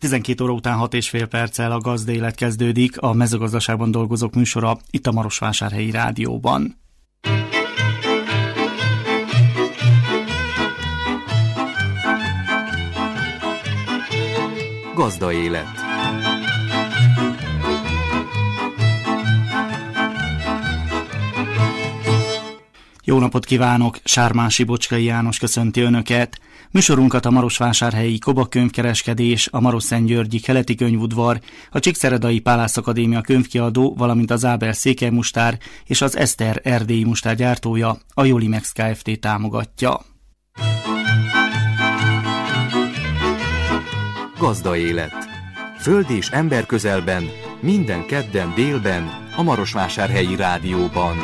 12 óra után 6,5 perccel a Gazdélet kezdődik, a mezőgazdaságban dolgozók műsora itt a Marosvásárhelyi Rádióban. Gazdaélet. Jó napot kívánok! Sármási Bocskai János köszönti Önöket. Műsorunkat a Marosvásárhelyi Koba könyvkereskedés, a Marosszentgyörgyi Keleti Könyvudvar, a Csíkszeredai Pálász Akadémia könyvkiadó, valamint az Ábel székelymustár és az Eszter erdélyi mustár gyártója, a Jolimex Kft. Támogatja. Gazdaélet. Föld és ember közelben, minden kedden délben, a Marosvásárhelyi Rádióban.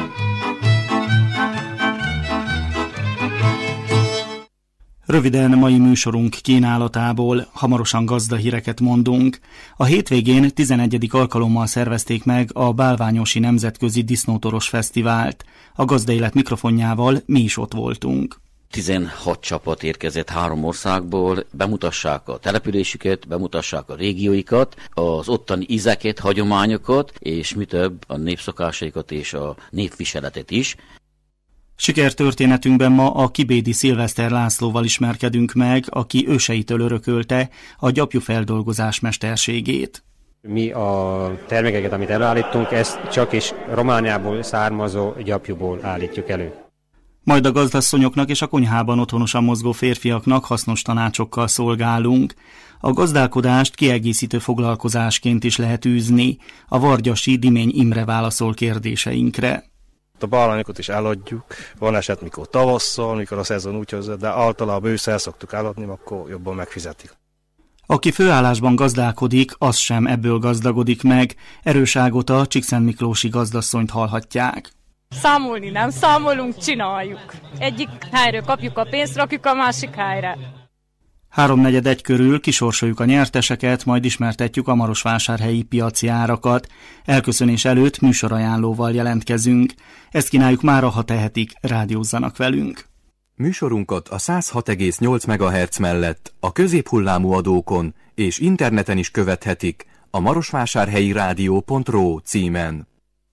Röviden mai műsorunk kínálatából hamarosan gazdahíreket mondunk. A hétvégén 11. alkalommal szervezték meg a Bálványosi Nemzetközi Disznótoros Fesztivált. A Gazdaélet mikrofonjával mi is ott voltunk. 16 csapat érkezett 3 országból, bemutassák a településüket, bemutassák a régióikat, az ottani ízeket, hagyományokat, és mi több, a népszokásaikat és a népviseletet is. Sikertörténetünkben ma a kibédi Szilveszter Lászlóval ismerkedünk meg, aki őseitől örökölte a gyapjúfeldolgozás mesterségét. Mi a termékeket, amit előállítunk, ezt csak is Romániából származó gyapjúból állítjuk elő. Majd a gazdasszonyoknak és a konyhában otthonosan mozgó férfiaknak hasznos tanácsokkal szolgálunk. A gazdálkodást kiegészítő foglalkozásként is lehet űzni. A vargyasi Dimény Imre válaszol kérdéseinkre. A bálványokat is eladjuk, van eset mikor tavasszal, mikor a szezon úgy hozzá, de általában ősszel szoktuk eladni, akkor jobban megfizetik. Aki főállásban gazdálkodik, az sem ebből gazdagodik meg. Erős Ágota, Csíkszentmiklósi gazdasszonyt hallhatják. Számolni nem számolunk, csináljuk. Egyik helyről kapjuk a pénzt, rakjuk a másik helyre. 3:45 körül kisorsoljuk a nyerteseket, majd ismertetjük a marosvásárhelyi piaci árakat. Elköszönés előtt műsorajánlóval jelentkezünk. Ezt kínáljuk mára, ha tehetik, rádiózzanak velünk. Műsorunkat a 106,8 MHz mellett a középhullámú adókon és interneten is követhetik a marosvásárhelyirádió.ro címen.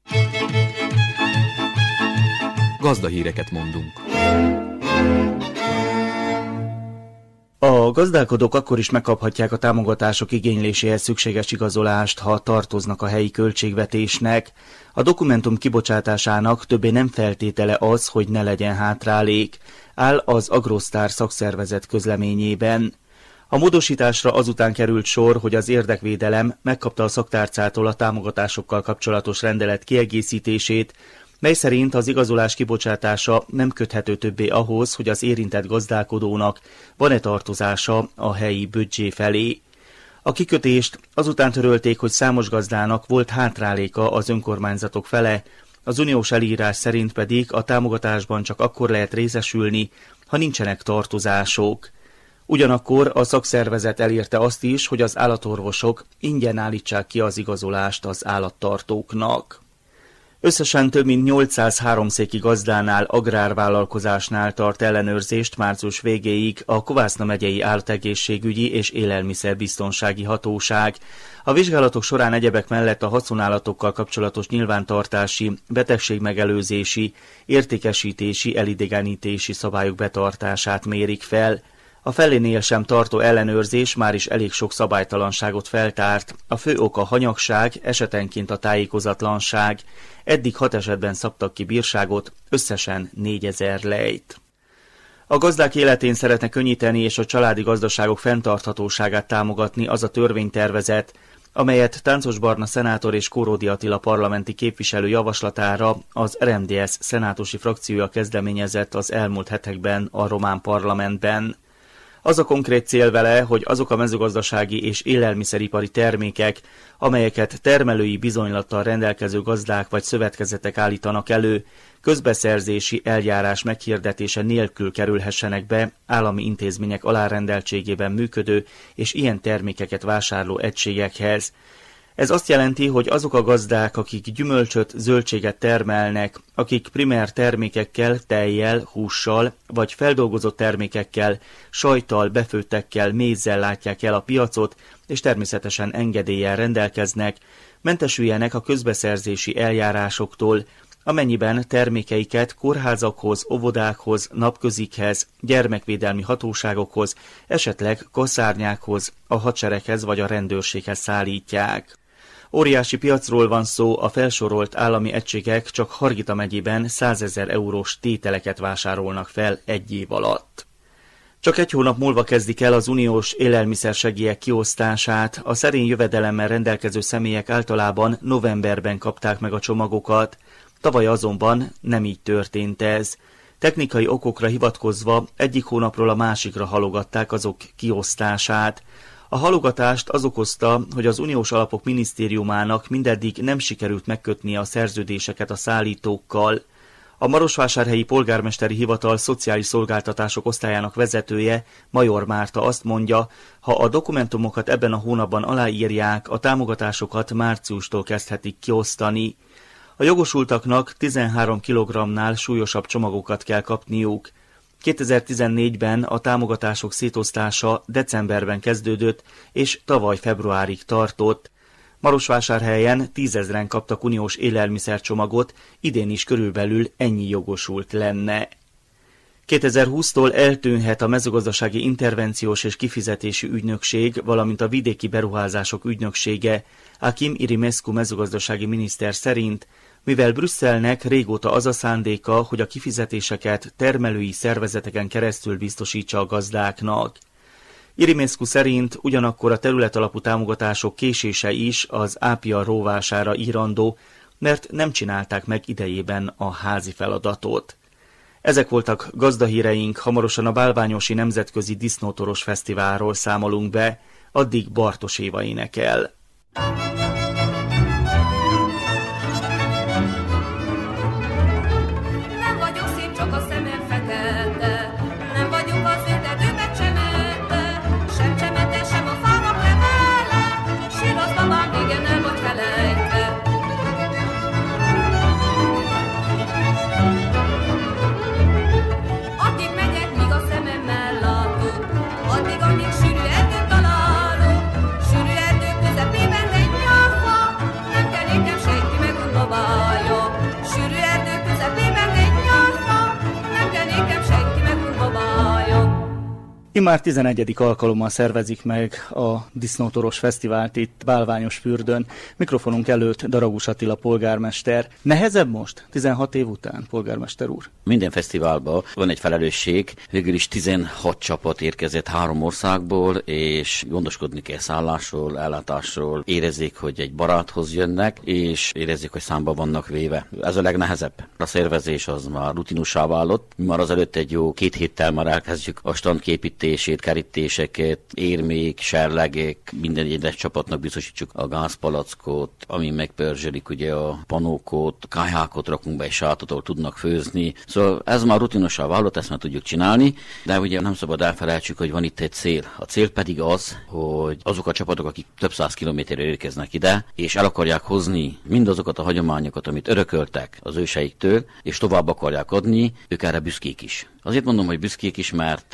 Gazdahíreket mondunk. A gazdálkodók akkor is megkaphatják a támogatások igényléséhez szükséges igazolást, ha tartoznak a helyi költségvetésnek. A dokumentum kibocsátásának többé nem feltétele az, hogy ne legyen hátrálék, áll az Agrosztár szakszervezet közleményében. A módosításra azután került sor, hogy az érdekvédelem megkapta a szaktárcától a támogatásokkal kapcsolatos rendelet kiegészítését, mely szerint az igazolás kibocsátása nem köthető többé ahhoz, hogy az érintett gazdálkodónak van-e tartozása a helyi büdzsé felé. A kikötést azután törölték, hogy számos gazdának volt hátráléka az önkormányzatok fele, az uniós elírás szerint pedig a támogatásban csak akkor lehet részesülni, ha nincsenek tartozások. Ugyanakkor a szakszervezet elérte azt is, hogy az állatorvosok ingyen állítsák ki az igazolást az állattartóknak. Összesen több mint 803 széki gazdánál, agrárvállalkozásnál tart ellenőrzést március végéig a Kovászna megyei Állategészségügyi és Élelmiszerbiztonsági Hatóság. A vizsgálatok során egyebek mellett a haszonállatokkal kapcsolatos nyilvántartási, betegségmegelőzési, értékesítési, elidegenítési szabályok betartását mérik fel. A felénél sem tartó ellenőrzés már is elég sok szabálytalanságot feltárt, a fő oka hanyagság, esetenként a tájékozatlanság. Eddig 6 esetben szabtak ki bírságot, összesen 4000 lejt. A gazdák életén szeretne könnyíteni és a családi gazdaságok fenntarthatóságát támogatni az a törvénytervezet, amelyet Táncos Barna szenátor és Kóródi Attila parlamenti képviselő javaslatára az RMDSZ szenátusi frakciója kezdeményezett az elmúlt hetekben a román parlamentben. Az a konkrét cél vele, hogy azok a mezőgazdasági és élelmiszeripari termékek, amelyeket termelői bizonylattal rendelkező gazdák vagy szövetkezetek állítanak elő, közbeszerzési eljárás meghirdetése nélkül kerülhessenek be állami intézmények alárendeltségében működő és ilyen termékeket vásárló egységekhez. Ez azt jelenti, hogy azok a gazdák, akik gyümölcsöt, zöldséget termelnek, akik primer termékekkel, tejjel, hússal vagy feldolgozott termékekkel, sajttal, befőttekkel, mézzel látják el a piacot, és természetesen engedéllyel rendelkeznek, mentesüljenek a közbeszerzési eljárásoktól, amennyiben termékeiket kórházakhoz, óvodákhoz, napközikhez, gyermekvédelmi hatóságokhoz, esetleg kaszárnyákhoz, a hadsereghez vagy a rendőrséghez szállítják. Óriási piacról van szó, a felsorolt állami egységek csak Hargita megyében 100 000 eurós tételeket vásárolnak fel egy év alatt. Csak egy hónap múlva kezdik el az uniós élelmiszersegélyek kiosztását, a szerény jövedelemmel rendelkező személyek általában novemberben kapták meg a csomagokat, tavaly azonban nem így történt ez. Technikai okokra hivatkozva egyik hónapról a másikra halogatták azok kiosztását. A halogatást az okozta, hogy az Uniós Alapok Minisztériumának mindeddig nem sikerült megkötnie a szerződéseket a szállítókkal. A Marosvásárhelyi Polgármesteri Hivatal Szociális Szolgáltatások Osztályának vezetője, Major Márta azt mondja, ha a dokumentumokat ebben a hónapban aláírják, a támogatásokat márciustól kezdhetik kiosztani. A jogosultaknak 13 kg-nál súlyosabb csomagokat kell kapniuk. 2014-ben a támogatások szétosztása decemberben kezdődött, és tavaly februárig tartott. Marosvásárhelyen 10 000-en kaptak uniós élelmiszercsomagot, idén is körülbelül ennyi jogosult lenne. 2020-tól eltűnhet a mezőgazdasági intervenciós és kifizetési ügynökség, valamint a vidéki beruházások ügynöksége. Akim Irimescu mezőgazdasági miniszter szerint, mivel Brüsszelnek régóta az a szándéka, hogy a kifizetéseket termelői szervezeteken keresztül biztosítsa a gazdáknak. Irimescu szerint ugyanakkor a területalapú támogatások késése is az APIA róvására írandó, mert nem csinálták meg idejében a házi feladatot. Ezek voltak gazdahíreink, hamarosan a Bálványosi Nemzetközi Disznótoros Fesztiválról számolunk be, addig Bartos Éva énekel. Immár 11. alkalommal szervezik meg a Disznótoros Fesztivált itt Bálványosfürdőn. Mikrofonunk előtt Daragus Attila polgármester. Nehezebb most, 16 év után, polgármester úr? Minden fesztiválban van egy felelősség. Végül is 16 csapat érkezett 3 országból, és gondoskodni kell szállásról, ellátásról. Érezzék, hogy egy baráthoz jönnek, és érezzék, hogy számba vannak véve. Ez a legnehezebb. A szervezés az már rutinussá válott. Már azelőtt egy jó 2 héttel már elkezdjük a standképítését, kerítéseket, érmék, serlegek, minden egyes csapatnak biztosítsuk a gázpalackot, ami megpörzsölik ugye a panókot, kályhákot rakunk be egy sátot, ahol tudnak főzni. Szóval ez már rutinossá válott, ezt már tudjuk csinálni, de ugye nem szabad elfelejtsük, hogy van itt egy cél. A cél pedig az, hogy azok a csapatok, akik több 100 kilométerre érkeznek ide, és el akarják hozni mindazokat a hagyományokat, amit örököltek az őseiktől, és tovább akarják adni, ők erre büszkék is. Azért mondom, hogy büszkék is, mert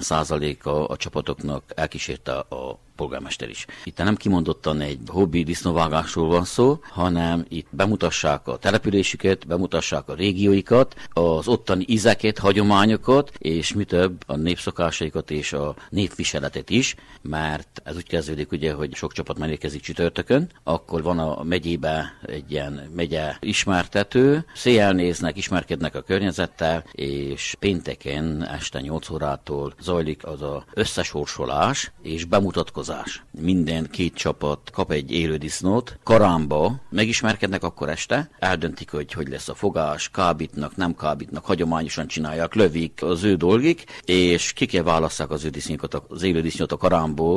90%-a a csapatoknak elkísérte a polgármester is. Itt nem kimondottan egy hobbi disznóvágásról van szó, hanem itt bemutassák a településüket, bemutassák a régióikat, az ottani ízeket, hagyományokat, és mi több a népszokásaikat és a népviseletet is, mert ez úgy kezdődik ugye, hogy sok csapat már érkezik csütörtökön, akkor van a megyébe egy ilyen megye ismertető, széjjel néznek, ismerkednek a környezettel, és pénteken este 8 órától zajlik az a összesorsolás és bemutatkozás. Minden 2 csapat kap egy élő disznót, karámba megismerkednek akkor este, eldöntik, hogy lesz a fogás, kábítnak, nem kábítnak, hagyományosan csinálják, lövik az ő dolgik, és ki kell válasszák az élő disznót a karámból,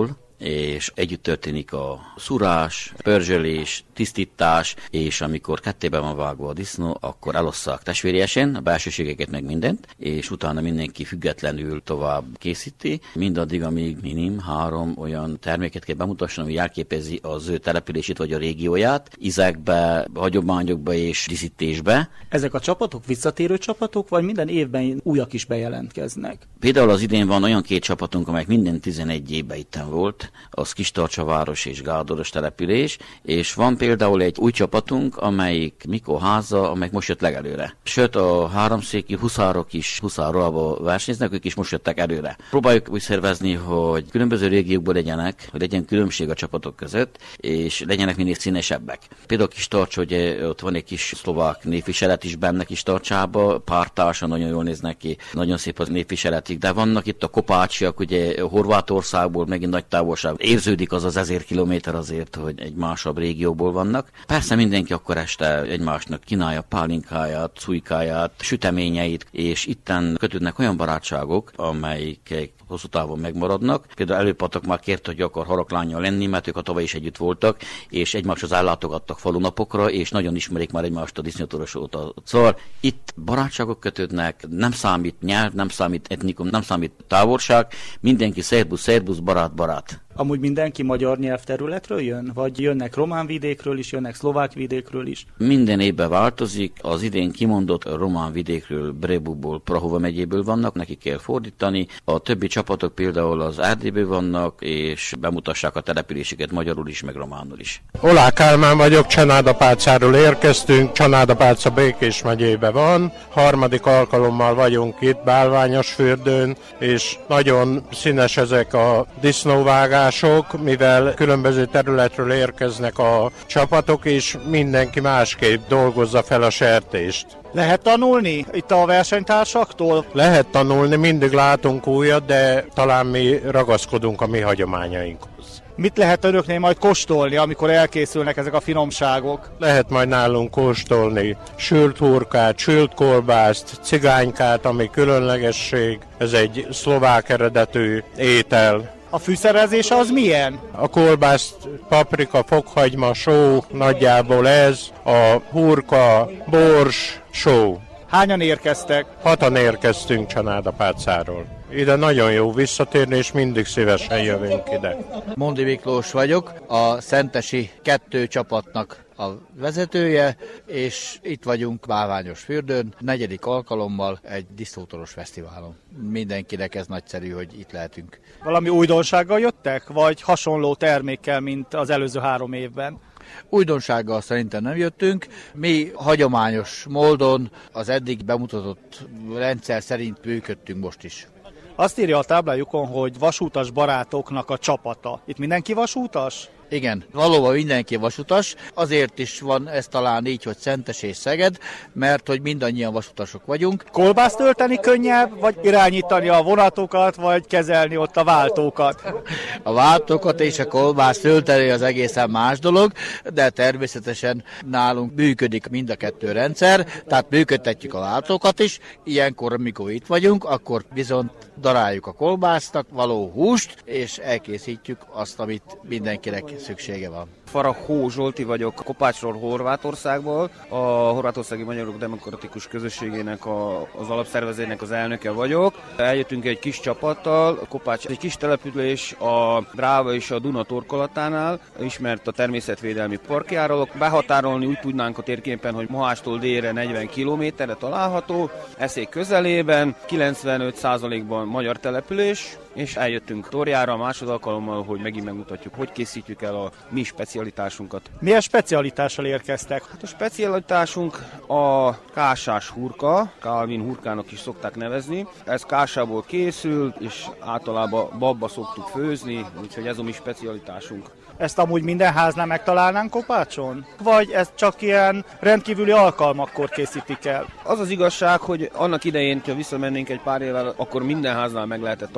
és együtt történik a szúrás, pörzsölés, tisztítás, és amikor kettébe van vágva a disznó, akkor elosszák testvériesen, a belsőségeket meg mindent, és utána mindenki függetlenül tovább készíti, mindaddig, amíg minim 3 olyan terméket kell bemutasson, ami jelképezi az ő települését vagy a régióját, ízekbe, hagyományokba és díszítésbe. Ezek a csapatok visszatérő csapatok, vagy minden évben újak is bejelentkeznek? Például az idén van olyan 2 csapatunk, amelyek minden 11 évben itten volt, az Kistarcsaváros és Gádoros település, és van például egy új csapatunk, amelyik Mikóháza, amelyik most jött legelőre. Sőt, a háromszéki huszárok is huszárolva versenyeznek, ők is most jöttek előre. Próbáljuk úgy szervezni, hogy különböző régiókból legyenek, hogy legyen különbség a csapatok között, és legyenek minél színesebbek. Például Kistarcs, hogy ott van egy kis szlovák névviselet is benne Kistarcsába, pártársan nagyon jól néznek ki, nagyon szép az névviseletik, de vannak itt a kopácsiak, ugye Horvátországból megint nagy távolság. Érződik az 1000 kilométer azért, hogy egy másabb régióból vannak. Persze mindenki akkor este egymásnak kínálja pálinkáját, cujkáját, süteményeit, és itten kötődnek olyan barátságok, amelyik hosszú távon megmaradnak. Például előpatok már kért, hogy akar haraklánya lenni, mert ők a tavaly is együtt voltak, és egymáshoz ellátogattak falunapokra, és nagyon ismerik már egymást a disznótoros óta. Szóval itt barátságok kötődnek, nem számít nyelv, nem számít etnikum, nem számít távolság, mindenki szerbusz, barát. Amúgy mindenki magyar nyelvterületről jön? Vagy jönnek román vidékről is, jönnek szlovák vidékről is? Minden évben változik. Az idén kimondott román vidékről, Brebuból, Prahova megyéből vannak, nekik kell fordítani. A többi csapatok például az Erdélyből vannak, és bemutassák a településeket magyarul is, meg románul is. Olá Kálmán vagyok, Csanádapálcáról érkeztünk. Csanádapálca Békés megyébe van. 3. alkalommal vagyunk itt Bálványosfürdőn, és nagyon színes ezek a disznóvágások, mivel különböző területről érkeznek a csapatok, és mindenki másképp dolgozza fel a sertést. Lehet tanulni itt a versenytársaktól? Lehet tanulni, mindig látunk újat, de talán mi ragaszkodunk a mi hagyományainkhoz. Mit lehet önöknél majd kóstolni, amikor elkészülnek ezek a finomságok? Lehet majd nálunk kóstolni sült hurkát, sült kolbászt, cigánykát, ami különlegesség. Ez egy szlovák eredetű étel. A fűszerezés az milyen? A kolbászt, paprika, fokhagyma, só, nagyjából ez, a hurka, bors, só. Hányan érkeztek? 6-an érkeztünk Csanádapálcáról. Ide nagyon jó visszatérni, és mindig szívesen jövünk ide. Mondi Miklós vagyok, a Szentesi 2 csapatnak a vezetője, és itt vagyunk Bálványosfürdőn, 4. alkalommal egy disznótoros fesztiválon. Mindenkinek ez nagyszerű, hogy itt lehetünk. Valami újdonsággal jöttek, vagy hasonló termékkel, mint az előző 3 évben? Újdonsággal szerintem nem jöttünk. Mi hagyományos módon az eddig bemutatott rendszer szerint működtünk most is. Azt írja a táblájukon, hogy vasútas barátoknak a csapata. Itt mindenki vasútas? Igen, valóban mindenki vasutas, azért is van ez talán így, hogy Szentes és Szeged, mert hogy mindannyian vasutasok vagyunk. Kolbászt tölteni könnyebb, vagy irányítani a vonatokat, vagy kezelni ott a váltókat? A váltókat és a kolbászt tölteni az egészen más dolog, de természetesen nálunk működik mind a 2 rendszer, tehát működtetjük a váltókat is. Ilyenkor, amikor itt vagyunk, akkor viszont daráljuk a kolbásznak való húst, és elkészítjük azt, amit mindenkinek szüksége van. Farahó Zsolti vagyok, Kopácsról, Horvátországból. A Horvátországi Magyarok Demokratikus Közösségének az alapszervezének az elnöke vagyok. Eljöttünk egy kis csapattal, Kopács egy kis település a Dráva és a Duna torkolatánál, ismert a természetvédelmi parkjáról. Behatárolni úgy tudnánk a térképen, hogy Mohástól délre 40 kilométerre található, Eszék közelében, 95%-ban magyar település, és eljöttünk Torjára a másodalkalommal, hogy megint megmutatjuk, hogy készítjük el a mi specialitásunkat. Milyen specialitással érkeztek? Hát a specialitásunk a kásás hurka, Calvin hurkának is szokták nevezni. Ez kásából készül, és általában babba szoktuk főzni, úgyhogy ez a mi specialitásunk. Ezt amúgy minden háznál megtalálnánk Kopácson? Vagy ez csak ilyen rendkívüli alkalmakkor készítik el? Az az igazság, hogy annak idején, ha visszamennénk egy pár évvel, akkor minden háznál meg lehetett találni.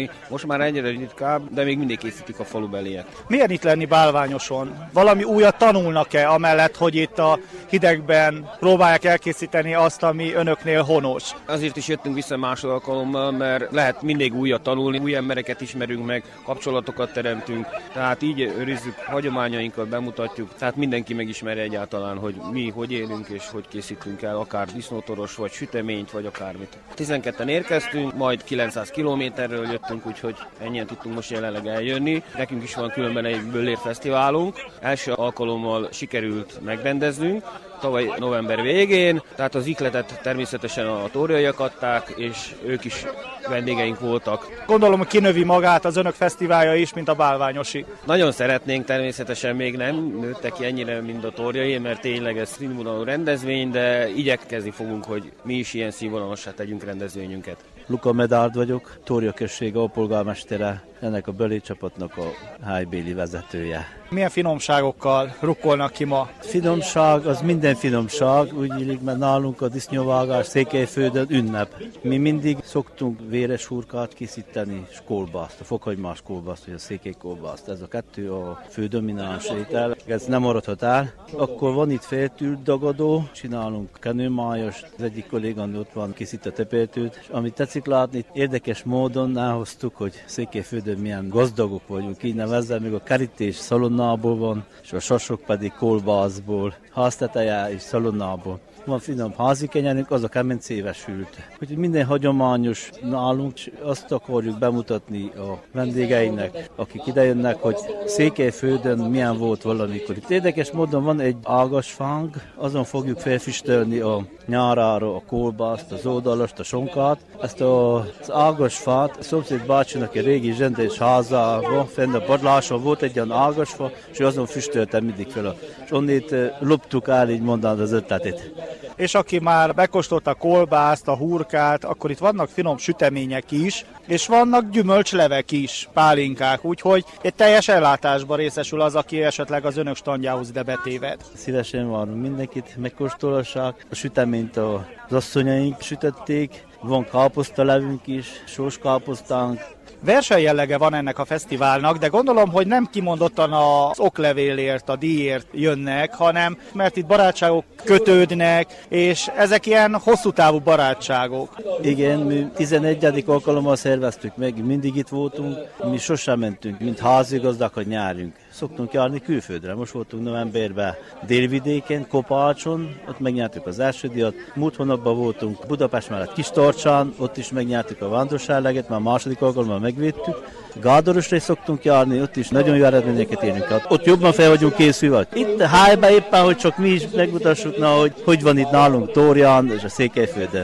készíteni. Most már egyre ritkább, de még mindig készítik a falubeliek. Milyen itt lenni Bálványoson? Valami újat tanulnak-e, amellett, hogy itt a hidegben próbálják elkészíteni azt, ami önöknél honos? Azért is jöttünk vissza másod alkalommal, mert lehet mindig újat tanulni, új embereket ismerünk meg, kapcsolatokat teremtünk, tehát így őrizzük hagyományainkat, bemutatjuk, tehát mindenki megismeri egyáltalán, hogy mi hogy élünk és hogy készítünk el, akár disznótoros, vagy süteményt, vagy akármit. 12-en érkeztünk, majd 900 kilométerről jöttünk, úgyhogy ennyien tudtunk most jelenleg eljönni. Nekünk is van különben egy Böllér fesztiválunk, első alkalommal sikerült megrendeznünk, tavaly november végén, tehát az ihletet természetesen a tóriaiak adták, és ők is vendégeink voltak. Gondolom, hogy kinövi magát az önök fesztiválja is, mint a bálványosi. Nagyon szeretnénk, természetesen még nem nőtte ki ennyire, mint a tóriai, mert tényleg ez színvonalú rendezvény, de igyekezni fogunk, hogy mi is ilyen színvonalosá tegyünk rendezvényünket. Luka Medárd vagyok, Tória község alpolgármestere, ennek a Böllér csapatnak a helybéli vezetője. Milyen finomságokkal rukkolnak ki ma? Finomság, az minden finomság, úgy illik, mert nálunk a disznóvágás Székelyföldön ünnep. Mi mindig szoktunk véres hurkát készíteni, és kolbászt, a fokhagymás kolbászt, vagy a székely kolbászt. Ez a kettő a fő domináns étel, ez nem maradhat el. Akkor van itt feltűrt dagadó, csinálunk kenőmájost, az egyik kollégánő ott van, készít a tepeltőt, és amit tetszik látni, érdekes módon elhoztuk, hogy Székelyföldön milyen gazdagok vagyunk, így nevezve, még a kerítés szalonnából van, és a sasok pedig kolbászból, házteteje és szalonnából. Van finom házi kenyerünk, az a kemencével sült. Úgyhogy minden hagyományos nálunk, azt akarjuk bemutatni a vendégeinek, akik idejönnek, hogy Székelyföldön milyen volt valamikor. Itt érdekes módon van egy ágasfánk, azon fogjuk felfüstölni a nyárára a kolbászt, az oldalast, a sonkát. Ezt az ágasfát a szomszéd bácsinak egy régi zsendés házában, fenn a padláson volt egy olyan ágasfa, és azon füstöltem mindig fel. És onnét loptuk el, így mondani az ötletét. És aki már megkóstolta a kolbászt, a hurkát, akkor itt vannak finom sütemények is, és vannak gyümölcslevek is, pálinkák, úgyhogy egy teljes ellátásban részesül az, aki esetleg az önök standjához ide betéved. Szívesen várunk mindenkit, megkóstolhassák. A süteményt az asszonyaink sütötték, van káposztalevünk is, sós káposztánk. Versenyjellege van ennek a fesztiválnak, de gondolom, hogy nem kimondottan az oklevélért, a díjért jönnek, hanem mert itt barátságok kötődnek, és ezek ilyen hosszú távú barátságok. Igen, mi 11. alkalommal szerveztük meg, mindig itt voltunk, mi sosem mentünk, mint házigazdák, hogy nyárjunk. Szoktunk járni külföldre, most voltunk novemberben Délvidéken, Kopácson, ott megnyertük az első díjat, múlt hónapban voltunk Budapest mellett Kistarcsán, ott is megnyertük a vándorságleget, már második alkalommal megvédtük. Gádorosra is szoktunk járni, ott is nagyon jó eredményeket érünk el. Ott jobban fel vagyunk készülve. Itt Hájba éppen, hogy csak mi is megmutassuk, hogy van itt nálunk Tórián és a Székelyföldön.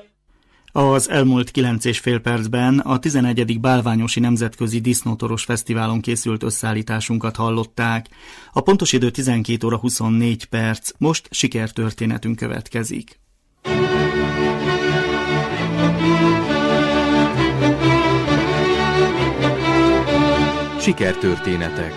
Az elmúlt 9,5 percben a 11. Bálványosi Nemzetközi Disznótoros Fesztiválon készült összeállításunkat hallották. A pontos idő 12 óra 24 perc, most sikertörténetünk következik. Sikertörténetek.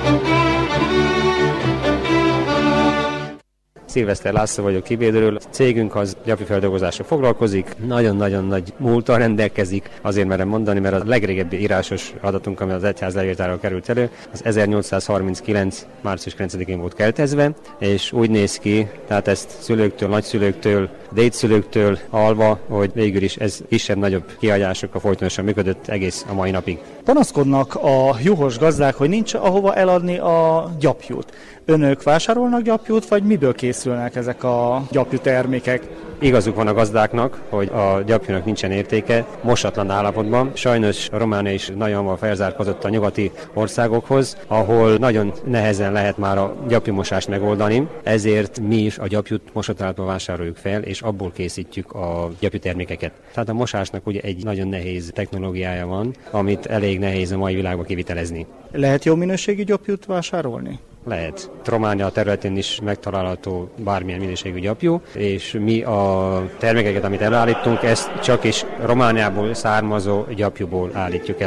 Szilveszter László vagyok Kibédről. Cégünk az gyapjúfeldolgozással foglalkozik, nagyon-nagyon nagy múlttal rendelkezik, azért merem mondani, mert a legrégebbi írásos adatunk, ami az egyház levéltáról került elő, az 1839. március 9-én volt keltezve, és úgy néz ki, tehát ezt szülőktől, nagyszülőktől, dédszülőktől hallva, hogy végül is ez kisebb-nagyobb kiadásokkal folytonosan működött egész a mai napig. Panaszkodnak a juhos gazdák, hogy nincs ahova eladni a gyapjút. Önök vásárolnak gyapjút, vagy miből készülnek ezek a gyapjú termékek? Igazuk van a gazdáknak, hogy a gyapjúnak nincsen értéke, mosatlan állapotban. Sajnos Románia is nagyon hamar felzárkózott a nyugati országokhoz, ahol nagyon nehezen lehet már a gyapjúmosást megoldani, ezért mi is a gyapjút mosott állapotban vásároljuk fel, és abból készítjük a gyapjú termékeket. Tehát a mosásnak ugye egy nagyon nehéz technológiája van, amit elég nehéz a mai világban kivitelezni. Lehet jó minőségű gyapjút vásárolni? Lehet. Románia területén is megtalálható bármilyen minőségű gyapjú, és mi a termékeket, amit előállítunk, ezt csak is Romániából származó gyapjúból állítjuk elő.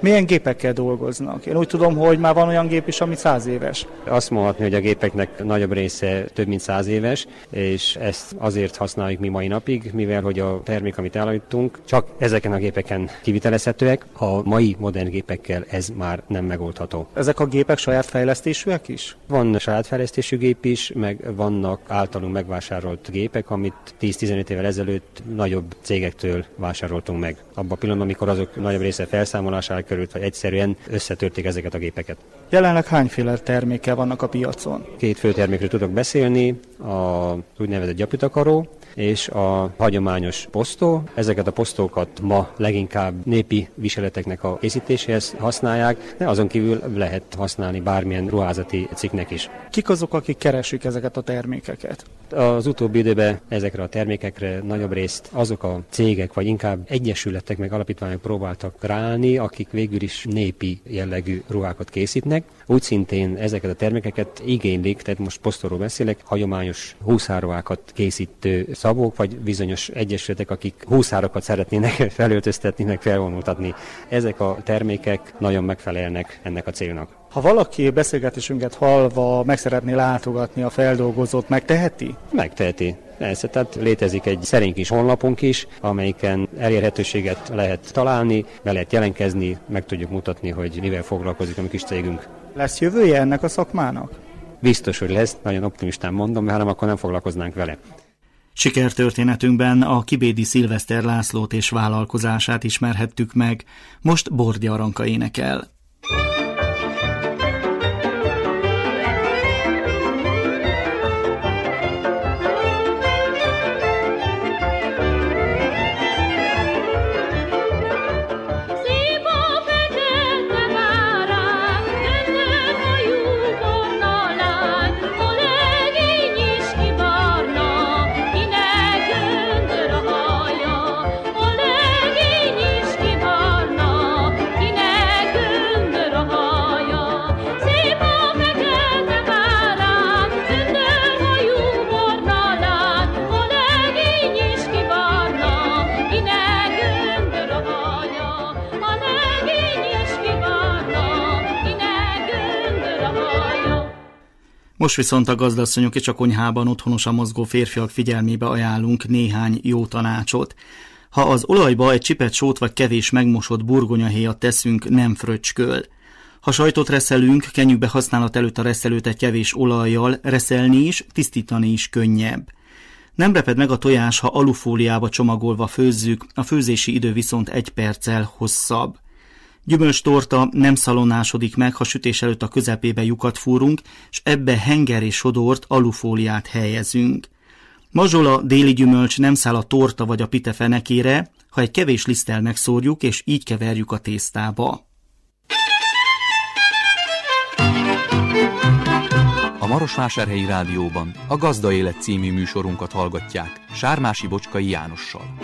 Milyen gépekkel dolgoznak? Én úgy tudom, hogy már van olyan gép is, ami 100 éves. Azt mondhatni, hogy a gépeknek nagyobb része több mint 100 éves, és ezt azért használjuk mi mai napig, mivel hogy a termék, amit elállítunk, csak ezeken a gépeken kivitelezhetőek. A mai modern gépekkel ez már nem megoldható. Ezek a gépek saját fejlesztésűek is? Van saját fejlesztésű gép is, meg vannak általunk megvásárolt gépek, amit 10-15 évvel ezelőtt nagyobb cégektől vásároltunk meg. Abban a pillanatban, amikor azok nagyobb része felszámolására került, vagy egyszerűen összetörték ezeket a gépeket. Jelenleg hányféle termékkel vannak a piacon? 2 fő termékről tudok beszélni, a úgynevezett gyapjutakaró és a hagyományos posztó. Ezeket a posztókat ma leginkább népi viseleteknek a készítéséhez használják, de azon kívül lehet használni bármilyen ruházati cikknek is. Kik azok, akik keresik ezeket a termékeket? Az utóbbi időben ezekre a termékekre nagyobb részt azok a cégek, vagy inkább egyesületek meg alapítványok próbáltak ráállni, akik végül is népi jellegű ruhákat készítnek. Úgy szintén ezeket a termékeket igénylik, tehát most posztóról beszélek, hagyományos húszáruhákat készítő szabók, vagy bizonyos egyesületek, akik húszárakat szeretnének felöltöztetni, meg felvonultatni. Ezek a termékek nagyon megfelelnek ennek a célnak. Ha valaki beszélgetésünket hallva meg szeretné látogatni a feldolgozót, megteheti? Megteheti. Persze, tehát létezik egy szerény kis honlapunk is, amelyiken elérhetőséget lehet találni, be lehet jelentkezni, meg tudjuk mutatni, hogy mivel foglalkozik a mi kis cégünk. Lesz jövője ennek a szakmának? Biztos, hogy lesz, nagyon optimistán mondom, mert akkor nem foglalkoznánk vele. Sikertörténetünkben a kibédi Szilveszter Lászlót és vállalkozását ismerhettük meg, most Bordi Aranka énekel. Most viszont a gazdasszonyok és a konyhában otthonosan mozgó férfiak figyelmébe ajánlunk néhány jó tanácsot. Ha az olajba egy csipet sót vagy kevés megmosott burgonyahéjat teszünk, nem fröccsköl. Ha sajtot reszelünk, kenjük be használat előtt a reszelőt egy kevés olajjal, reszelni is, tisztítani is könnyebb. Nem reped meg a tojás, ha alufóliába csomagolva főzzük, a főzési idő viszont 1 perccel hosszabb. Gyümölcstorta nem szalonásodik meg, ha sütés előtt a közepébe lyukat fúrunk, és ebbe henger és sodort, alufóliát helyezünk. Mazsola, déli gyümölcs nem száll a torta vagy a pite fenekére, ha egy kevés liszttel megszórjuk, és így keverjük a tésztába. A Marosvásárhelyi Rádióban a Gazda Élet című műsorunkat hallgatják Sármási Bocskai Jánossal.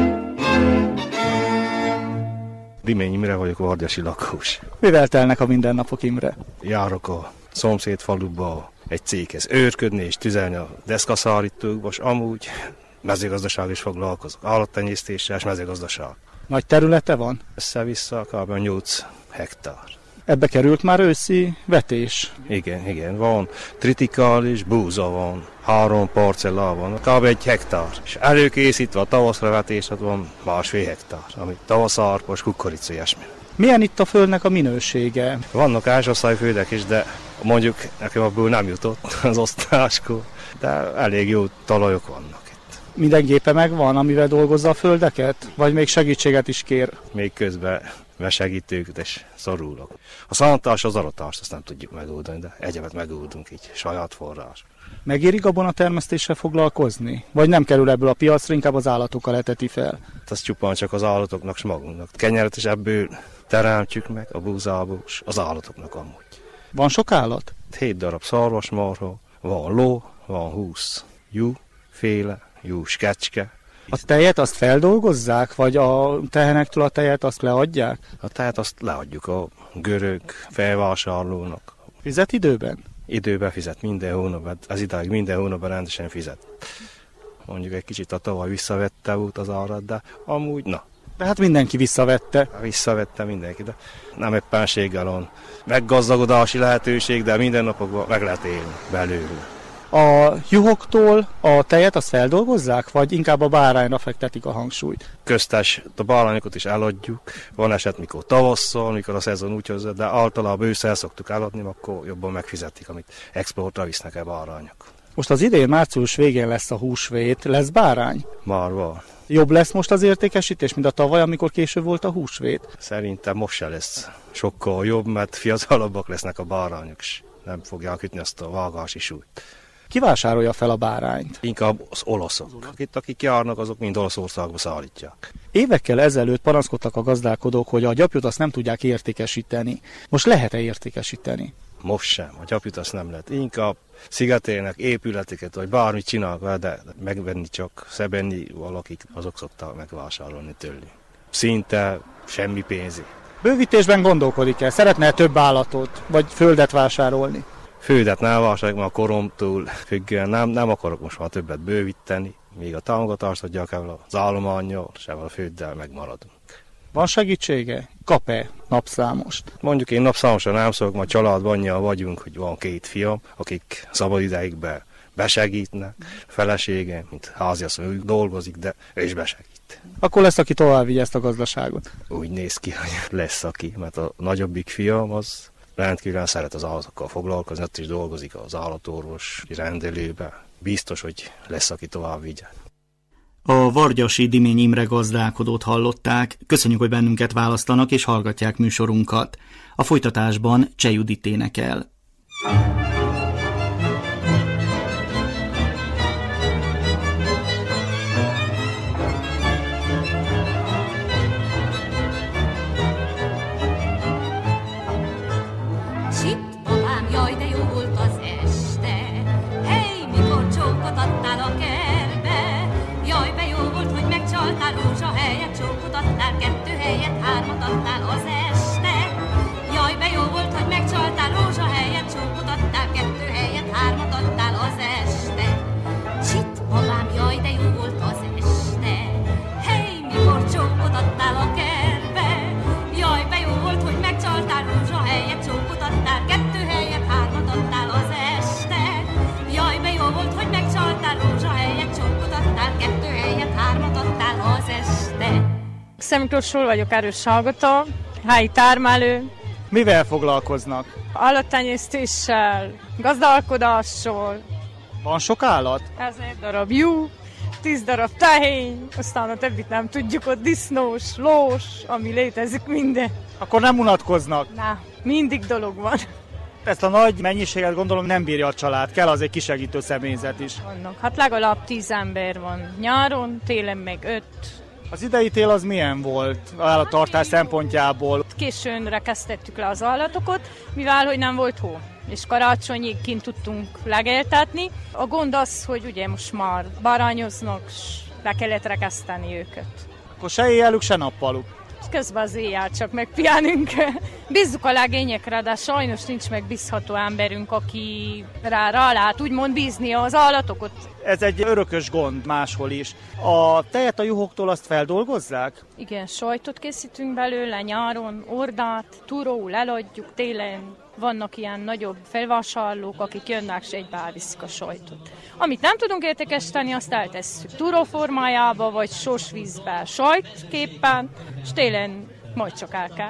Dimény Imre vagyok, vargyasi lakós. Mivel telnek a mindennapok, Imre? Járok a szomszéd faluba egy céghez őrködni és tüzelni a deszkaszállítókba, és amúgy mezőgazdaság is foglalkozok. Állattenyésztéssel és mezőgazdaság. Nagy területe van? Össze-vissza kb. 8 hektár. Ebbe került már őszi vetés? Igen, van tritikál és búza van. 3 parcella van, kb. 1 hektár. És előkészítve a tavaszra vetés, van 1,5 hektár, ami tavaszárpos, kukorica, ilyesmi. Milyen itt a földnek a minősége? Vannak ázsosztályföldek is, de mondjuk nekem abból nem jutott az osztáskor, de elég jó talajok vannak itt. Minden gépe megvan, amivel dolgozza a földeket? Vagy még segítséget is kér? Még közben segítőket és szorulok. A szántás, az aratást azt nem tudjuk megoldani, de egyebet megoldunk így, saját forrás. Megéri gabonatermesztéssel foglalkozni? Vagy nem kerül ebből a piacra, inkább az állatokkal eteti fel? Ez csupán csak az állatoknak s magunknak. Kenyeret is ebből teremtjük meg, a búzából, és az állatoknak amúgy. Van sok állat? 7 darab szarvasmarha, van ló, van 20 juh, féle, juhs kecske. A tejet azt feldolgozzák, vagy a tehenektől a tejet azt leadják? A tejet azt leadjuk a görög felvásárlónak. Fizet időben? Időben fizet minden hónapban, ez idáig minden hónapban rendesen fizet. Mondjuk egy kicsit a tavaly visszavette út az árat, de amúgy De hát mindenki visszavette. Visszavette mindenki, de nem éppenséggel van meggazdagodási lehetőség, de minden napokban meg lehet élni belőle. A juhoktól a tejet azt feldolgozzák, vagy inkább a bárányra fektetik a hangsúlyt? Köztes a bárányokat is eladjuk, van eset mikor tavasszal, mikor a szezon úgy hozzá, de általában ősszel szoktuk eladni, akkor jobban megfizetik, amit exportra visznek a bárányok. Most az idén március végén lesz a húsvét, lesz bárány? Már van. Jobb lesz most az értékesítés, mint a tavaly, amikor később volt a húsvét? Szerintem most se lesz sokkal jobb, mert fiatalabbak lesznek a bárányok is. Nem fogják ütni azt a vágási súlyt. Ki vásárolja fel a bárányt? Inkább az olaszok. Akik járnak, azok mind Olaszországba szállítják. Évekkel ezelőtt panaszkodtak a gazdálkodók, hogy a gyapjút azt nem tudják értékesíteni. Most lehet-e értékesíteni? Most sem. A gyapjút azt nem lehet. Inkább szigetelnek épületeket, vagy bármit csinálnak, de megvenni csak, szebenni valakik, azok szokták megvásárolni tőlük. Szinte semmi pénzé. Bővítésben gondolkodik-e? Szeretne több állatot, vagy földet vásárolni? Földet nem vásárolok, mert a koromtól függően nem akarok most már többet bővíteni, míg a támogatást adják el az állománnyal, sem a földdel megmaradunk. Van segítsége? Kap-e napszámost? Mondjuk én napszámosra nem szólok, mert családban annyian vagyunk, hogy van 2 fiam, akik szabad ideigben besegítnek. Feleségem, mint háziasszony dolgozik, de ő is besegít. Akkor lesz, aki tovább vigye ezt a gazdaságot? Úgy néz ki, hogy lesz aki, mert a nagyobbik fiam az rendkívül szeret az állatokkal foglalkozni, ott is dolgozik az állatorvos rendelőbe. Biztos, hogy lesz, aki tovább vigye. A vargyasi Dimény Imre gazdálkodót hallották. Köszönjük, hogy bennünket választanak és hallgatják műsorunkat. A folytatásban Cseh Judit énekel. Miklósról vagyok erős hallgató, helyi termelő. Mivel foglalkoznak? Állattenyésztéssel, gazdálkodással. Van sok állat? 1000 darab juh, 10 darab tehény, aztán a többit nem tudjuk, ott disznós, lós, ami létezik, minden. Akkor nem unatkoznak? Na, mindig dolog van. Ezt a nagy mennyiséget gondolom nem bírja a család, kell az egy kisegítő személyzet is. Vannak, hát legalább 10 ember van nyáron, télen meg 5. Az idei tél az milyen volt állattartás szempontjából? Későnre kezdtettük le az állatokat, mivel hogy nem volt hó, és karácsonyig kint tudtunk legeltetni. A gond az, hogy ugye most már barányoznak, és le kellett rekeszteni őket. Akkor se éjjelük, se nappaluk. Közben az éjjel csak megpihenünk. Bízzuk a legényekre, de sajnos nincs megbízható emberünk, aki rá lehet úgymond bízni az állatokat. Ez egy örökös gond máshol is. A tejet a juhoktól azt feldolgozzák? Igen, sajtot készítünk belőle nyáron, ordát, túróul eladjuk, télen vannak ilyen nagyobb felvásárlók, akik jönnek és egybe elviszik a sajtot. Amit nem tudunk értékesíteni, azt eltesszük túró formájába, vagy sósvízbe sajtképpen, és télen majd csak el kell.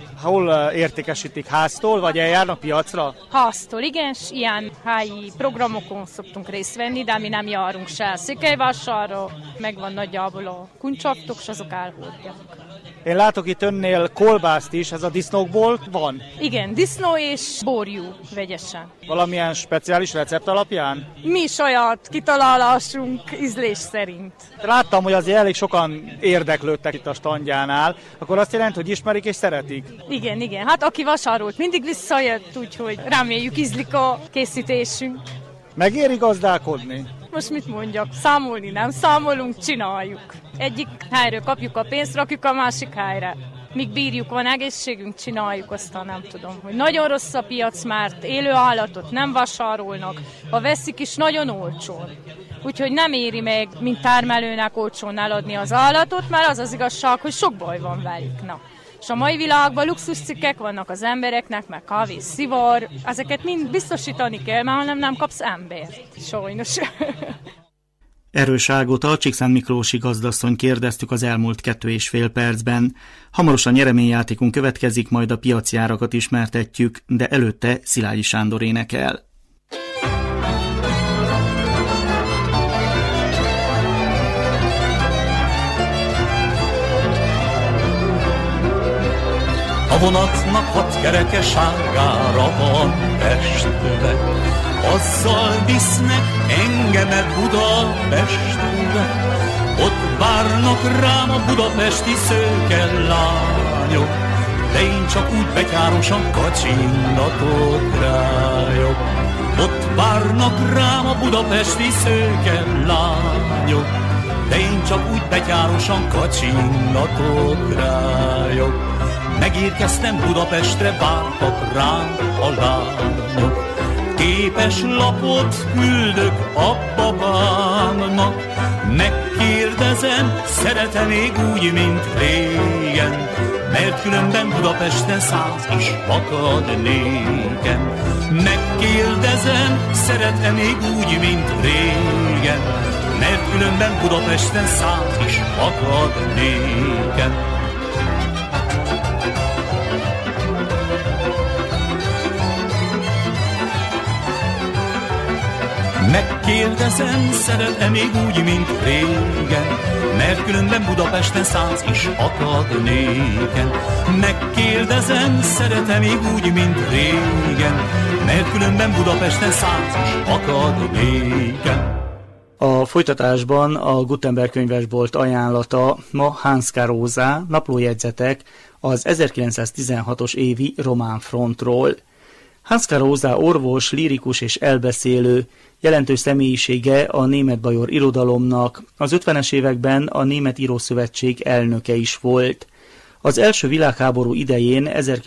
Hol értékesítik, háztól, vagy eljárnak piacra? Háztól, igen, és ilyen helyi programokon szoktunk részt venni, de mi nem járunk se Székelyvásárra, megvan nagyjából a kuncsaktok, és azok elhordják. Én látok itt önnél kolbászt is, ez a disznókból van? Igen, disznó és borjú vegyesen. Valamilyen speciális recept alapján? Mi saját kitalálásunk ízlés szerint. Láttam, hogy azért elég sokan érdeklődtek itt a standjánál, akkor azt jelenti, hogy ismerik és szeretik? Igen, igen. Hát aki vasárolt, mindig visszajött, úgyhogy reméljük ízlik a készítésünk. Megéri gazdálkodni? Most mit mondjak? Számolni nem számolunk, csináljuk. Egyik helyről kapjuk a pénzt, rakjuk a másik helyre. míg bírjuk, van egészségünk, csináljuk, aztán nem tudom, hogy nagyon rossz a piac, mert élő állatot nem vásárolnak, ha veszik is nagyon olcsón. Úgyhogy nem éri meg, mint termelőnek olcsón eladni az állatot, mert az igazság, hogy sok baj van velük. Na. És a mai világban luxuscikkek vannak az embereknek, meg kávé, szivar, ezeket mind biztosítani kell, mert nem kapsz embert, sajnos. Erős Ágota, Csíkszentmiklósi gazdasszony kérdeztük az elmúlt 2,5 percben. Hamarosan nyereményjátékunk következik, majd a piaci árakat ismertetjük, de előtte Szilágyi Sándor énekel. A vonatnak 6 kerekeságára van festve, azzal visznek engemet Budapestre. Ott várnak rám a budapesti szőke lányok, de én csak úgy betyárosan kacsingatok rájuk. Ott várnak rám a budapesti szőke lányok, de én csak úgy betyárosan kacsingatok rájuk. Megérkeztem Budapestre, vártak rám a lányok. Képes lapot küldök a babámnak, megkérdezem, szeretem még úgy, mint régen, mert különben Budapesten 100 is fakad nékem. Megkérdezem, szeretem még úgy, mint régen, mert különben Budapesten 100 is fakad nékem. Megkérdezem, szeret-e még úgy, mint régen, mert különben Budapesten 100 is akad néken. Megkérdezem, szeret-e még úgy, mint régen, mert különben Budapesten 100 is akad néken. A folytatásban a Gutenberg könyvesbolt ajánlata ma Hanska Róza, naplójegyzetek az 1916-os évi román frontról. Hanska Róza orvos, lírikus és elbeszélő, jelentős személyisége a német bajor irodalomnak, az 50-es években a Német Írószövetség elnöke is volt. Az első világháború idején,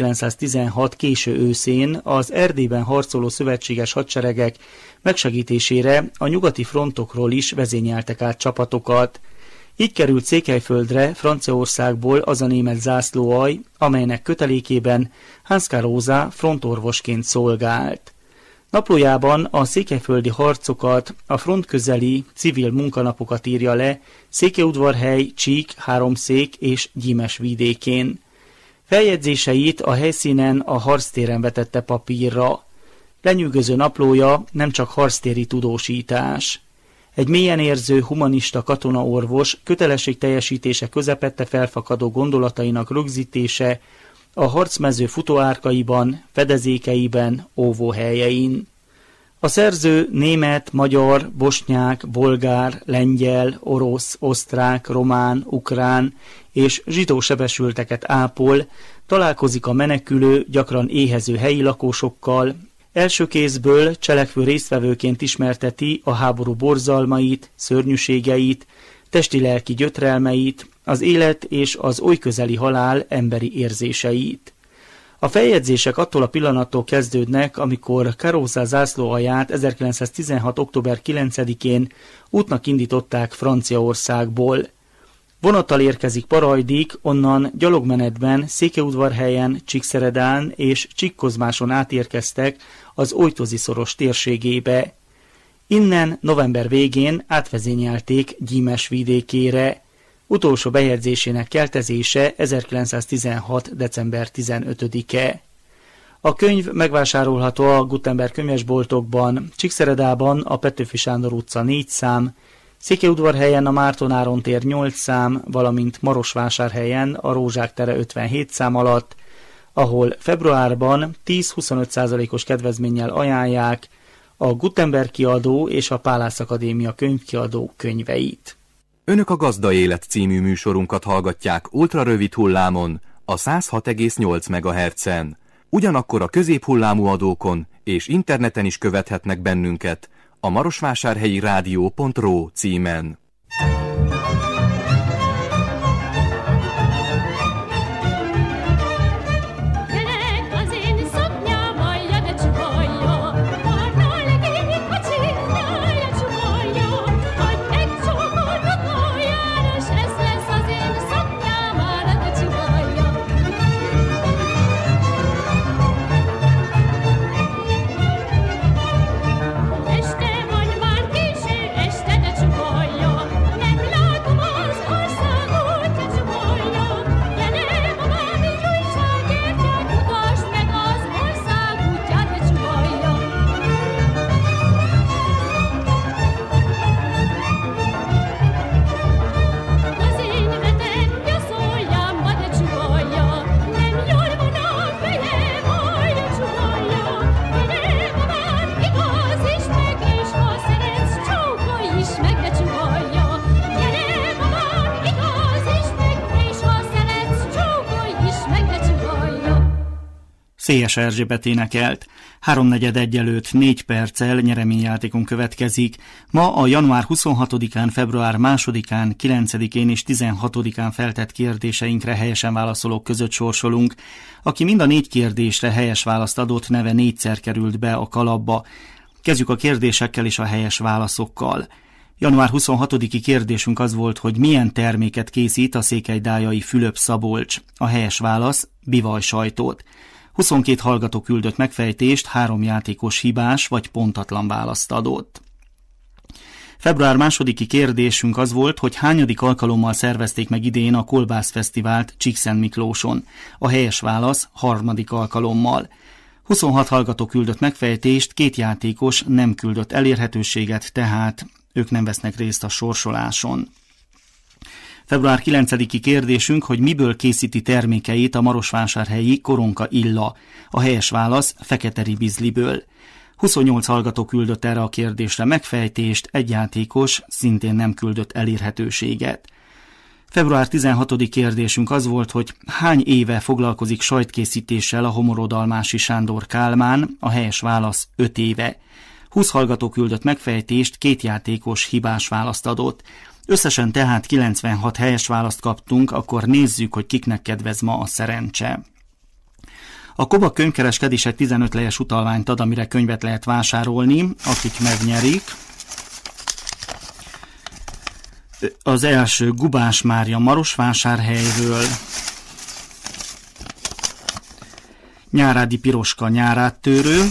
1916 késő őszén az Erdélyben harcoló szövetséges hadseregek megsegítésére a nyugati frontokról is vezényeltek át csapatokat. Így került Székelyföldre Franciaországból az a német zászlóalj, amelynek kötelékében Hanska Róza frontorvosként szolgált. Naplójában a székelyföldi harcokat, a front közeli civil munkanapokat írja le Székelyudvarhely, Csík, Háromszék és Gyímes vidékén. Feljegyzéseit a helyszínen a harctéren vetette papírra. Lenyűgöző naplója nem csak harctéri tudósítás. Egy mélyen érző, humanista katonaorvos kötelességteljesítése közepette felfakadó gondolatainak rögzítése a harcmező futóárkaiban, fedezékeiben, óvóhelyein. A szerző német, magyar, bosnyák, bolgár, lengyel, orosz, osztrák, román, ukrán és zsidó sebesülteket ápol, találkozik a menekülő, gyakran éhező helyi lakósokkal, első kézből cselekvő résztvevőként ismerteti a háború borzalmait, szörnyűségeit, testi-lelki gyötrelmeit, az élet és az oly közeli halál emberi érzéseit. A feljegyzések attól a pillanattól kezdődnek, amikor Karóza zászlóalját 1916. október 9-én útnak indították Franciaországból. Vonattal érkezik Parajdig, onnan gyalogmenetben Székelyudvarhelyen, Csíkszeredán és Csíkkozmáson átérkeztek az Ojtozi-szoros térségébe. Innen november végén átvezényelték Gyímes vidékére. Utolsó bejegyzésének keltezése 1916. december 15-e. A könyv megvásárolható a Gutenberg könyvesboltokban, Csíkszeredában a Petőfi Sándor utca 4 szám, Székelyudvarhelyen a Márton Áron tér 8 szám, valamint Marosvásárhelyen a Rózsák tere 57 szám alatt, ahol februárban 10-25%-os kedvezménnyel ajánlják a Gutenberg kiadó és a Pálász Akadémia könyvkiadó könyveit. Önök a Gazda Élet című műsorunkat hallgatják ultrarövid hullámon, a 106,8 MHz-en. Ugyanakkor a középhullámú adókon és interneten is követhetnek bennünket a marosvásárhelyi rádió.ro címen. Széjes Erzsébet énekelt. 3:45 előtt 4 perccel nyereményjátékon következik. Ma a január 26-án, február 2-án, 9-én és 16-án feltett kérdéseinkre helyesen válaszolók között sorsolunk. Aki mind a 4 kérdésre helyes választ adott, neve 4-szer került be a kalapba. Kezdjük a kérdésekkel és a helyes válaszokkal. Január 26-i kérdésünk az volt, hogy milyen terméket készít a székelydájai Fülöp-Szabolcs. A helyes válasz: bivajsajtót. 22 hallgató küldött megfejtést, 3 játékos hibás vagy pontatlan választ adott. Február 2-i kérdésünk az volt, hogy hányadik alkalommal szervezték meg idén a Kolbászfesztivált Csíkszentmiklóson. A helyes válasz: 3. alkalommal. 26 hallgató küldött megfejtést, 2 játékos nem küldött elérhetőséget, tehát ők nem vesznek részt a sorsoláson. Február 9-i kérdésünk, hogy miből készíti termékeit a marosvásárhelyi Koronka Illa. A helyes válasz: fekete ribizliből. 28 hallgató küldött erre a kérdésre megfejtést, 1 játékos szintén nem küldött elérhetőséget. Február 16. kérdésünk az volt, hogy hány éve foglalkozik sajtkészítéssel a homorodalmási Sándor Kálmán. A helyes válasz: 5 éve. 20 hallgató küldött megfejtést, 2 játékos hibás választ adott. Összesen tehát 96 helyes választ kaptunk, akkor nézzük, hogy kiknek kedvez ma a szerencse. A Koba könyvkereskedések 15 lejes utalványt ad, amire könyvet lehet vásárolni, akik megnyerik. Az első Gubás Mária Marosvásárhelyről, Nyárádi Piroska Nyáráttőről,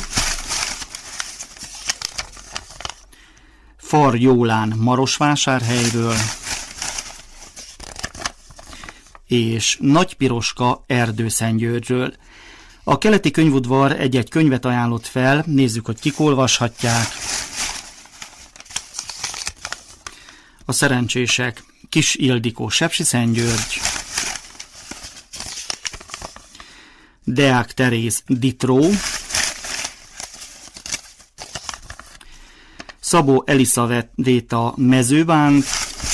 Far Jólán Marosvásárhelyről, és Nagy Piroska Erdőszentgyörgyről. A keleti könyvudvar egy-egy könyvet ajánlott fel, nézzük, hogy kik olvashatják. A szerencsések: Kis Ildikó Sepsiszentgyörgy, Deák Teréz Ditró, Szabó Eliszavéta Mezőbánt,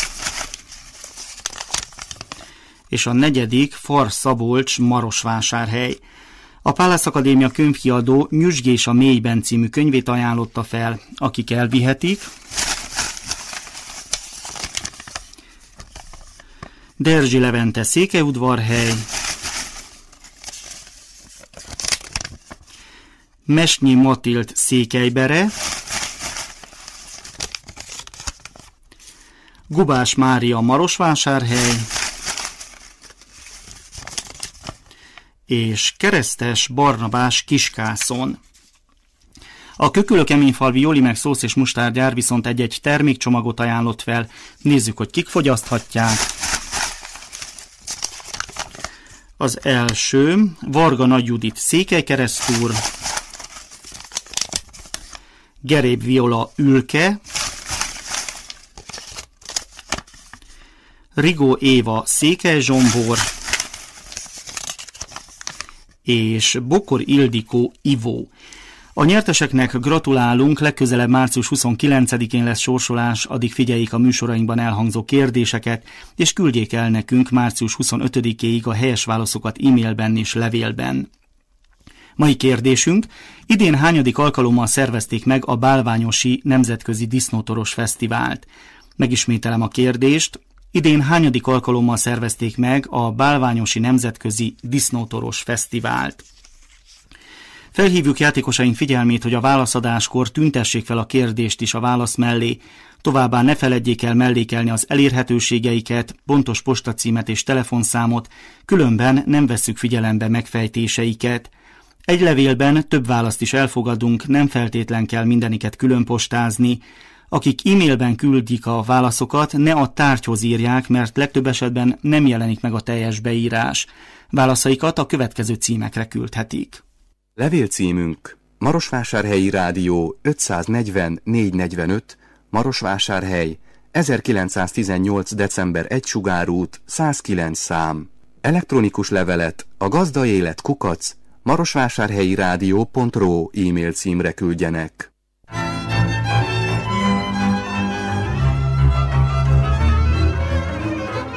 és a 4. Far Szabolcs Marosvásárhely. A Pálász Akadémia könyvkiadó Nyüzsgés a mélyben című könyvét ajánlotta fel, akik elvihetik. Derzsi Levente Székelyudvarhely, Mesnyi Matild Székelybere, Gubás Mária Marosvásárhely, és Keresztes Barnabás Kiskászon. A Kökülő-Keményfalvi Jolimek szósz és mustárgyár viszont egy-egy termékcsomagot ajánlott fel. Nézzük, hogy kik fogyaszthatják. Az első Varga Nagy Judit Székelykeresztúr, Geréb Viola Ülke, Rigó Éva Székelyzsombor, és Bokor Ildikó Ivó. A nyerteseknek gratulálunk, legközelebb március 29-én lesz sorsolás, addig figyeljék a műsorainkban elhangzó kérdéseket, és küldjék el nekünk március 25-éig a helyes válaszokat e-mailben és levélben. Mai kérdésünk: idén hányadik alkalommal szervezték meg a Bálványosi Nemzetközi Disznótoros Fesztivált? Megismételem a kérdést: idén hányadik alkalommal szervezték meg a Bálványosi Nemzetközi Disznótoros Fesztivált? Felhívjuk játékosaink figyelmét, hogy a válaszadáskor tüntessék fel a kérdést is a válasz mellé, továbbá ne feledjék el mellékelni az elérhetőségeiket, pontos postacímet és telefonszámot, különben nem vesszük figyelembe megfejtéseiket. Egy levélben több választ is elfogadunk, nem feltétlen kell mindeniket külön postázni. Akik e-mailben küldik a válaszokat, ne a tárgyhoz írják, mert legtöbb esetben nem jelenik meg a teljes beírás. Válaszaikat a következő címekre küldhetik. Levélcímünk: Marosvásárhelyi Rádió 540 445, Marosvásárhely, 1918. december 1 Sugárút, 109 szám. Elektronikus levelet a gazdaélet@marosvásárhelyirádió.ro e-mail címre küldjenek.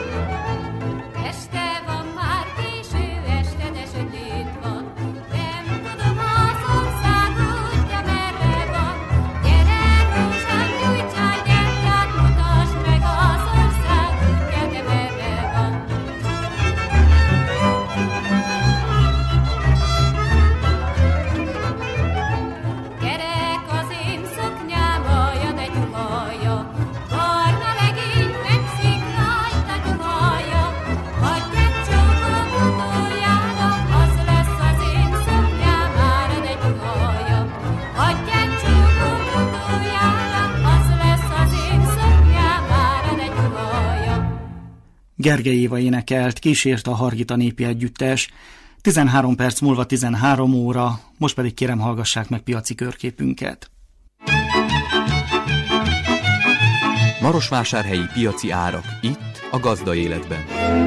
Este van már késő este, de sötét van, nem Gergely Éva énekelt, kísérte a Hargita népi együttes. 13 perc múlva 13 óra, most pedig kérem hallgassák meg piaci körképünket. Marosvásárhelyi piaci árak itt a Gazda Életben.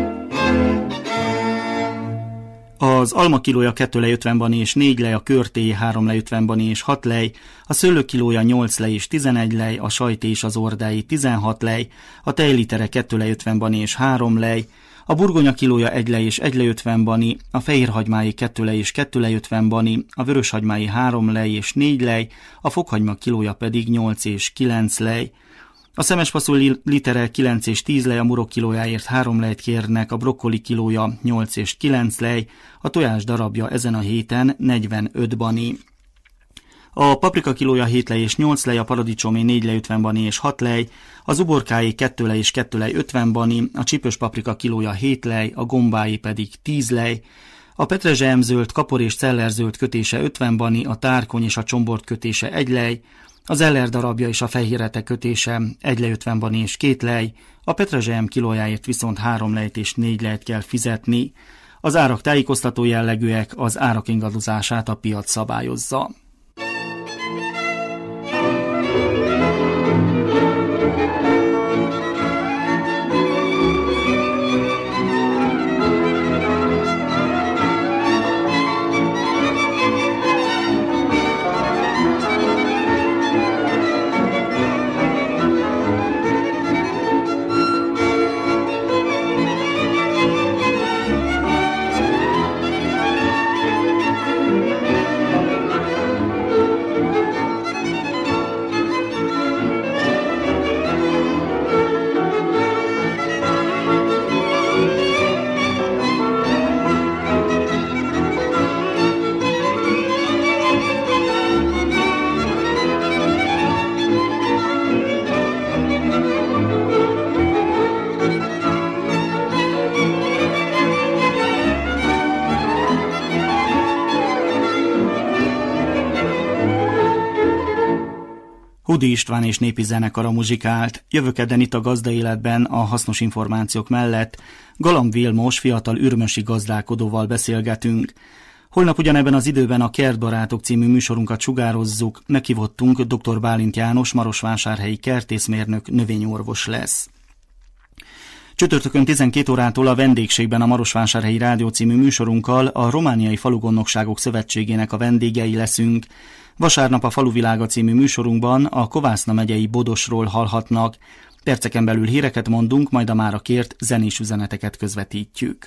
Az alma kilója 2 lej 50 bani és 4 lej, a körtély 3 lej 50 bani és 6 lej, a szőlő kilója 8 lej és 11 lej, a sajté és az ordái 16 lej, a tejlitere 2 lej 50 bani és 3 lej, a burgonya kilója 1 lej és 1 lej 50 bani, a fehérhagymái 2 lej és 2 lej 50 bani, a vöröshagymái 3 lej és 4 lej, a fokhagyma kilója pedig 8 és 9 lej. A szemesfaszol litere 9 és 10 lej, a murok kilójáért 3 lejt kérnek, a brokkoli kilója 8 és 9 lej, a tojás darabja ezen a héten 45 bani. A paprika kilója 7 lej és 8 lej, a paradicsomé 4 lej 50 bani és 6 lej, az uborkáé 2 lej és 2 lej 50 bani, a csípős paprika kilója 7 lej, a gombái pedig 10 lej, a petrezselyemzöld, kapor és cellerzöld kötése 50 bani, a tárkony és a csombort kötése 1 lej, az eller darabja és a fehérrete kötése 1 lej 50 bani és 2 lej, a petrezselyem kilójáért viszont 3 lejt és 4 lejt kell fizetni. Az árak tájékoztató jellegűek, az árak ingadozását a piac szabályozza. Hudi István és népi zenekara muzsikált. Jövő kedden itt a Gazda Életben a hasznos információk mellett Galamb Vilmos fiatal ürmösi gazdálkodóval beszélgetünk. Holnap ugyanebben az időben a Kertbarátok című műsorunkat sugározzuk, meghívottunk dr. Bálint János, marosvásárhelyi kertészmérnök, növényorvos lesz. Csütörtökön 12 órától a vendégségben a Marosvásárhelyi Rádió című műsorunkkal a Romániai Falugondnokságok Szövetségének a vendégei leszünk. Vasárnap a Faluvilága című műsorunkban a Kovászna megyei Bodosról hallhatnak. Perceken belül híreket mondunk, majd a mára kért zenés üzeneteket közvetítjük.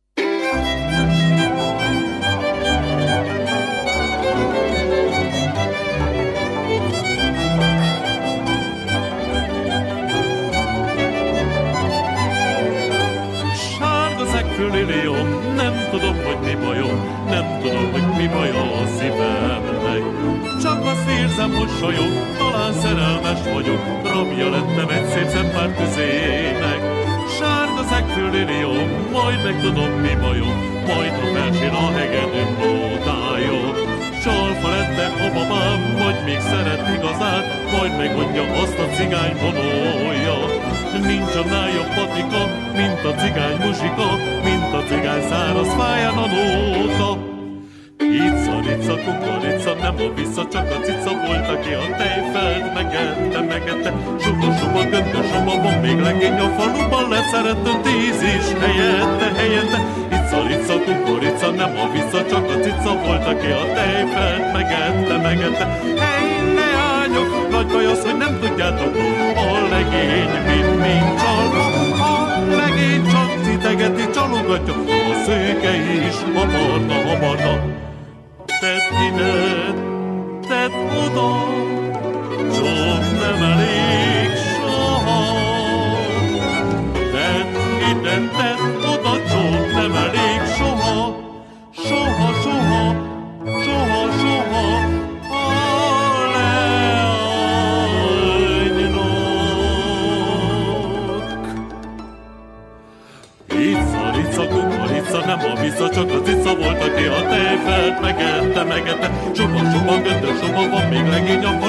Liliom, nem tudom, hogy mi bajom, nem tudom, hogy mi baja a szívemnek. Csak azt érzem, hogy sajog, talán szerelmes vagyok, rabja lettem egy szép szempár közének. Sárga szegfű liliom, majd megtudom, mi bajom, majd ha felsér a hegedűn nótájon. Csalfa lettek a babám, vagy még szeret igazán, majd megmondja azt a cigány vonója. Nincs annál jobb patika, mint a cigány muzsika, mint a cigány száraz fáján a nóta. Ica, kukorica, nem a vissza, csak a cica volt, aki a tejfelt megette. Suba, göntös, van még legény a faluban, leszerető 10 is helyette. Ica, kukorica, nem a vissza, csak a cica volt, aki a tejfelt megette. Hey, leányok, nagy baj az, hogy nem tudjátok, a legény mind csalva. A legény csak citegeti, csalogatja, a szőke is hamarna. Tedd ide, tedd oda, csak nem elég soha. Tedd ide, tedd oda, csak nem elég soha. Soha, a leánynak. Ica, kukorica, nem a vissza, csak a cica volt, aki a tejfelt megette. Soba, göntös, van még legény a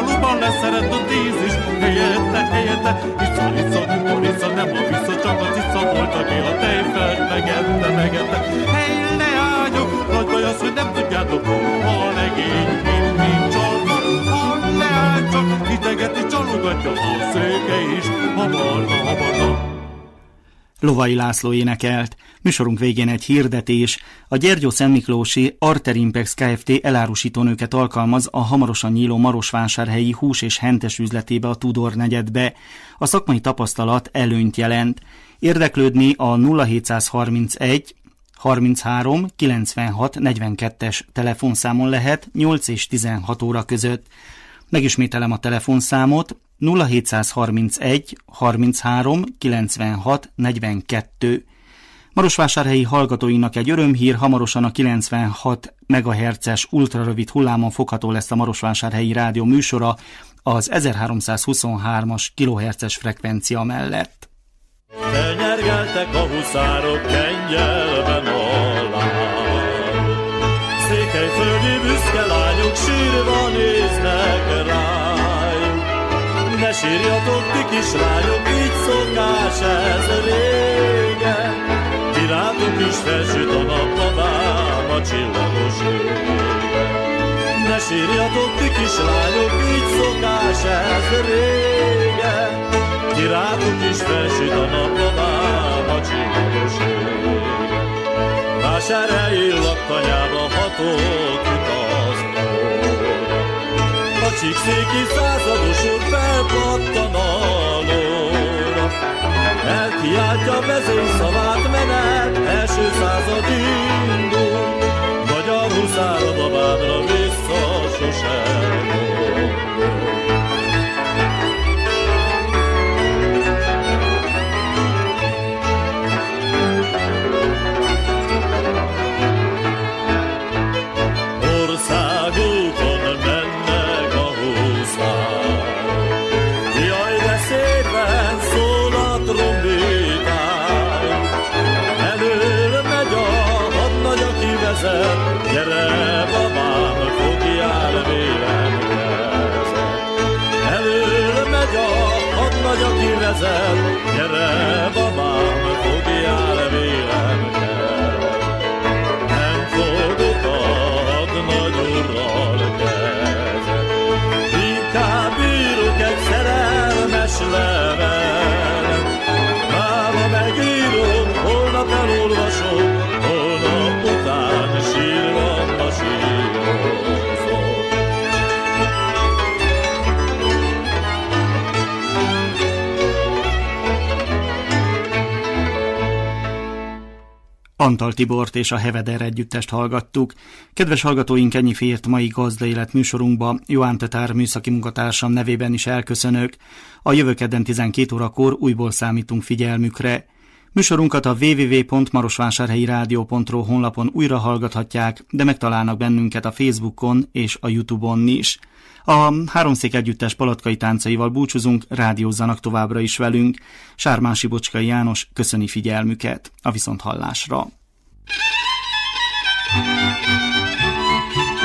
csak kitegeti, csalogatja a széke is, habarna. Lovai László énekelt. Műsorunk végén egy hirdetés. A Gyergyó-Szentmiklósi Arterimpex Kft. Elárusítónőket alkalmaz a hamarosan nyíló marosvásárhelyi hús- és hentes üzletébe a Tudor negyedbe. A szakmai tapasztalat előnyt jelent. Érdeklődni a 0731 33 96 42-es telefonszámon lehet 8 és 16 óra között. Megismételem a telefonszámot 0731 33 96 42. Marosvásárhelyi hallgatóinak egy örömhír, hamarosan a 96 MHz-es ultrarövid hullámon fogható lesz a Marosvásárhelyi rádió műsora az 1323-as kHz-es frekvencia mellett. Elnyergeltek a huszárok kengyelben alá. Székelyföldi büszke lányok sírva néznek rájuk. Ne sírjatok, ti kislányok, így szokás ez régen. Királyok is felsüt a nap, babám a csillagos égen. Ne sírjatok, ti kislányok, így szokás ez régen. Királyok is felsüt a nap, babám a csillagos égen. Vásárhelyi laktanyába hatott üt az óra. A csíkszéki századosok felpattan a lóra. Elkiáltja vezényszavát, menet, első század indul. Magyar huszár a babádra vissza sosem gondol. Gyere, babám, fogjál vélem kezet. Elől megy a hadnagy, aki vezet. Gyere, babám, fogjál vélem kezet. Nem fogok a hadnagy urral kezet. Inkább írok egy szerelmes levelet. Máma megírom, holnap elolvasom, holnap után sírva a sírozom. Antal Tibort és a Heveder együttest hallgattuk. Kedves hallgatóink, ennyi fért mai Gazdaélet műsorunkba. Joán Tetár műszaki munkatársam nevében is elköszönök. A jövő kedden 12 órakor újból számítunk figyelmükre. Műsorunkat a www.marosvásárhelyi-rádió.ru honlapon újra hallgathatják, de megtalálnak bennünket a Facebookon és a YouTube-on is. A Háromszék együttes palatkai táncaival búcsúzunk, rádiózzanak továbbra is velünk. Sármási Bocskai János köszöni figyelmüket. A viszonthallásra.